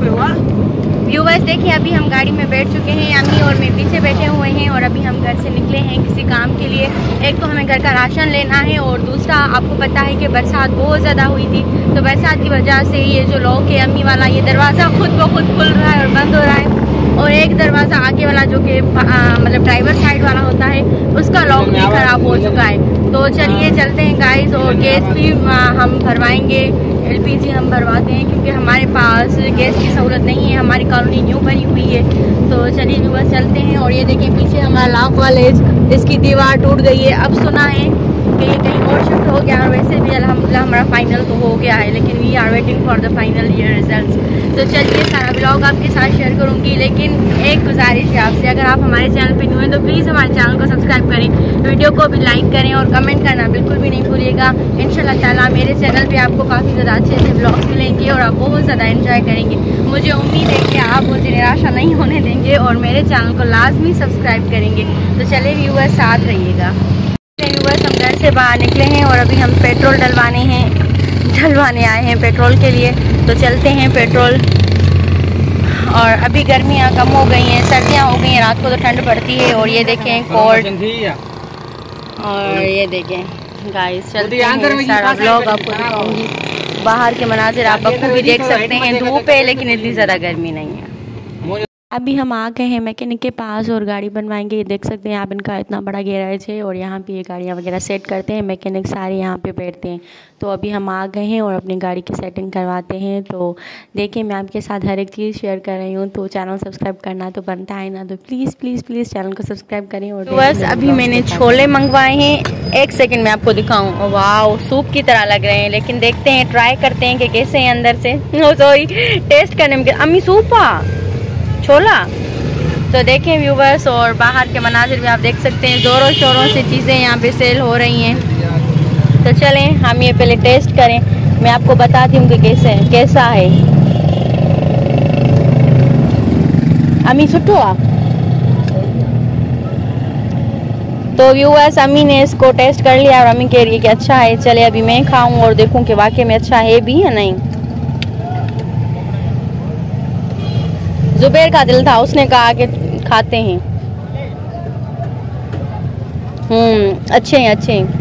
Viewers देखिए, अभी हम गाड़ी में बैठ चुके हैं, अम्मी और मैं पीछे बैठे हुए हैं और अभी हम घर से निकले हैं किसी काम के लिए। एक तो हमें घर का राशन लेना है और दूसरा आपको पता है कि बरसात बहुत ज़्यादा हुई थी, तो बरसात की वजह से ये जो लॉक है अम्मी वाला, ये दरवाज़ा खुद ब खुद खुल रहा है और बंद हो रहा है। और एक दरवाज़ा आगे वाला जो कि मतलब ड्राइवर साइड वाला होता है, उसका लॉक भी ख़राब हो चुका है। तो चलिए चलते हैं गाइस, और गैस भी हम भरवाएंगे, LPG हम भरवाते हैं क्योंकि हमारे पास गैस की सहूलत नहीं है, हमारी कॉलोनी न्यू बनी हुई है। तो चलिए व्यूअर्स चलते हैं। और ये देखिए पीछे हमारा लॉ कॉलेज, इसकी दीवार टूट गई है। अब सुना है कि ये कहीं और शिफ्ट हो गया, और वैसे भी अल्हम्दुलिल्लाह हमारा फाइनल तो हो गया है, लेकिन we are waiting for the final year results. तो चलिए सारा ब्लॉग आपके साथ शेयर करूंगी, लेकिन एक गुजारिश है आपसे, अगर आप हमारे चैनल पे न्यू हैं तो प्लीज़ हमारे चैनल को सब्सक्राइब करें, वीडियो को भी लाइक करें और कमेंट करना बिल्कुल भी नहीं भूलिएगा। इंशाल्लाह ताला मेरे चैनल पे आपको काफ़ी ज़्यादा अच्छे अच्छे ब्लॉग्स मिलेंगे और आप बहुत ज़्यादा एंजॉय करेंगे। मुझे उम्मीद है कि आप मुझे निराशा नहीं होने देंगे और मेरे चैनल को लाजमी सब्सक्राइब करेंगे। तो चलिए व्यूअर्स साथ रहिएगा। व्यूअर्स हम घर से बाहर निकले हैं और अभी हम पेट्रोल डलवाने आए हैं पेट्रोल के लिए। तो चलते हैं पेट्रोल। और अभी गर्मियाँ कम हो गई हैं, सर्दियाँ हो गई हैं, रात को तो ठंड पड़ती है। और ये देखें कोर्ट, और ये देखें गाइस, चलते हैं सारा ब्लॉग आपको दिखाऊंगी। बाहर के मनाजिर आप बखूबी भी देख सकते हैं, धूप है लेकिन इतनी ज़्यादा गर्मी नहीं है। अभी हम आ गए हैं मैकेनिक के पास और गाड़ी बनवाएंगे। ये देख सकते हैं आप, इनका इतना बड़ा गैराज है और यहाँ पे ये गाड़ियाँ वगैरह सेट करते हैं, मैकेनिक सारे यहाँ पे बैठते हैं। तो अभी हम आ गए हैं और अपनी गाड़ी की सेटिंग करवाते हैं। तो देखिए मैं आपके साथ हर एक चीज़ शेयर कर रही हूँ, तो चैनल सब्सक्राइब करना तो बनता है ना, तो प्लीज़ प्लीज़ प्लीज़ चैनल को सब्सक्राइब करें। और बस अभी मैंने छोले मंगवाए हैं, एक सेकेंड में आपको दिखाऊँ। वाह सूप की तरह लग रहे हैं, लेकिन देखते हैं, ट्राई करते हैं कि कैसे हैं अंदर से। सॉरी, टेस्ट करने में अम्मी सूपा छोला। तो देखें व्यूवर्स, और बाहर के मनाजिर भी आप देख सकते हैं, ज़ोरों शोरों से चीज़ें यहाँ पे सेल हो रही हैं। तो चलें हम ये पहले टेस्ट करें, मैं आपको बताती हूँ कि कैसा है। अम्मी सुटो आप। तो व्यूवर्स अम्मी ने इसको टेस्ट कर लिया और अम्मी कह रही है कि अच्छा है। चले अभी मैं खाऊँ और देखूँ कि वाकई में अच्छा है भी या नहीं। जुबैर का दिल था, उसने कहा कि खाते हैं। अच्छे हैं अच्छे हैं।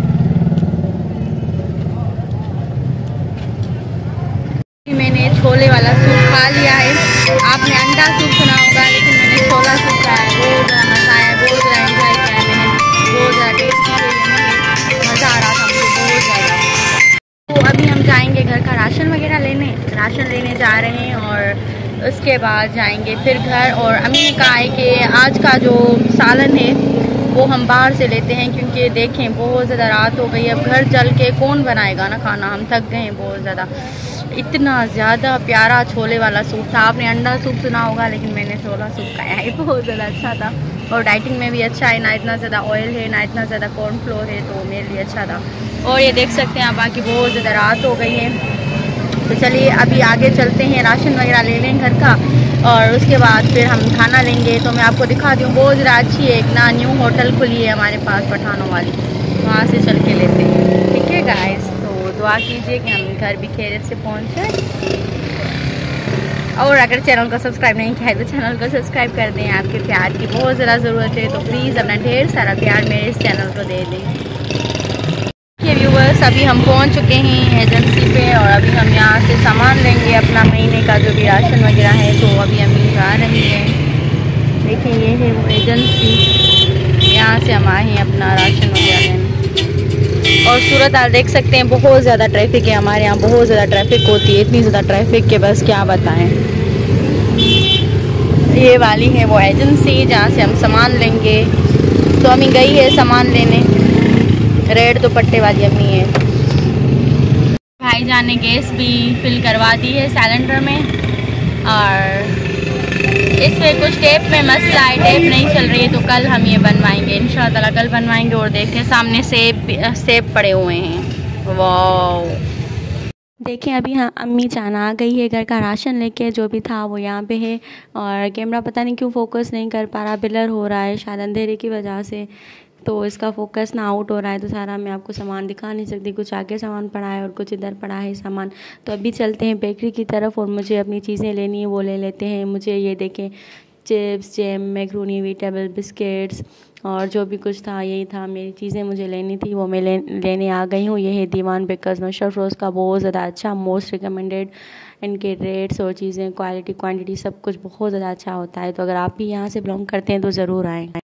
मैंने छोले वाला सूप खा लिया है। आपने अंडा सूप सुना होगा, लेकिन मैंने छोला सूप खाया है। बहुत ज़्यादा मज़ा आया, बहुत ज़्यादा एंजॉय किया है मैंने, बहुत ज़्यादा टेस्टी है, मज़ा आ रहा था मुझे बहुत ज़्यादा। तो अभी हम जाएंगे घर का राशन वगैरह राशन लेने जा रहे हैं और उसके बाद जाएंगे फिर घर। और अम्मी ने कहा है कि आज का जो सालन है वो हम बाहर से लेते हैं, क्योंकि देखें बहुत ज़्यादा रात हो गई, अब घर चल के कौन बनाएगा ना खाना, हम थक गए हैं बहुत ज़्यादा। इतना ज़्यादा प्यारा छोले वाला सूप था। आपने अंडा सूप सुना होगा, लेकिन मैंने छोला सूप खाया है, बहुत ज़्यादा अच्छा था और डाइटिंग में भी अच्छा है, ना इतना ज़्यादा ऑयल है ना इतना ज़्यादा कॉर्नफ्लोर है, तो मेरे लिए अच्छा था। और ये देख सकते हैं आप, बाकी बहुत ज़्यादा रात हो गई है। तो चलिए अभी आगे चलते हैं, राशन वगैरह ले लें घर का और उसके बाद फिर हम खाना लेंगे। तो मैं आपको दिखाती हूँ, बहुत ज़्यादा अच्छी है, एक ना न्यू होटल खुली है हमारे पास पठानों वाली, वहाँ से चल के लेते हैं। ठीक है गाइस, तो दुआ कीजिए कि हम घर भी खैरियत से पहुँचे। और अगर चैनल को सब्सक्राइब नहीं किया है तो चैनल को सब्सक्राइब कर दें, आपके प्यार की बहुत ज़्यादा ज़रूरत है, तो प्लीज़ अपना ढेर सारा प्यार मेरे इस चैनल को दे दें। व्यूवर्स अभी हम पहुंच चुके हैं एजेंसी पे और अभी हम यहाँ से सामान लेंगे अपना महीने का जो भी राशन वगैरह है। तो अभी हम जा रही हैं, देखिए ये है वो एजेंसी, यहाँ से हम आए हैं अपना राशन वगैरह लेने। और सूरत हाल देख सकते हैं, बहुत ज़्यादा ट्रैफिक है हमारे यहाँ, बहुत ज़्यादा ट्रैफिक होती है, इतनी ज़्यादा ट्रैफिक के बस क्या बताएँ। ये वाली है वो एजेंसी जहाँ से हम सामान लेंगे। तो अम्मी गई है सामान लेने, रेड दुपट्टे वाली अम्मी है। भाईजान ने गैस भी फिल करवा दी है सिलेंडर में, और इस पे कुछ टेप में मसला है, टेप नहीं चल रही है, तो कल हम ये बनवाएंगे इंशाअल्लाह, कल बनवाएंगे। और देखें सामने सेब पड़े हुए हैं, वाह। देखें अभी हाँ अम्मी जान आ गई है घर का राशन लेके, जो भी था वो यहाँ पे है। और कैमरा पता नहीं क्यों फोकस नहीं कर पा रहा, ब्लर हो रहा है शायद अंधेरे की वजह से। तो इसका फोकस ना आउट हो रहा है, तो सारा मैं आपको सामान दिखा नहीं सकती। कुछ आगे सामान पड़ा है और कुछ इधर पड़ा है सामान। तो अभी चलते हैं बेकरी की तरफ और मुझे अपनी चीज़ें लेनी है वो ले लेते हैं। मुझे ये देखें, chips, jam, macaroni, vegetable, biscuits और जो भी कुछ था यही था। मेरी चीज़ें मुझे लेनी थी वो मैं लेने आ गई हूँ। ये है दीवान बेकर्स नुसरत रोज़ का, बहुत ज़्यादा अच्छा, मोस्ट रिकमेंडेड। इनके रेट्स और चीज़ें, क्वालिटी, क्वांटिटी सब कुछ बहुत ज़्यादा अच्छा होता है। तो अगर आप भी यहाँ से बिलोंग करते हैं तो ज़रूर आएँ।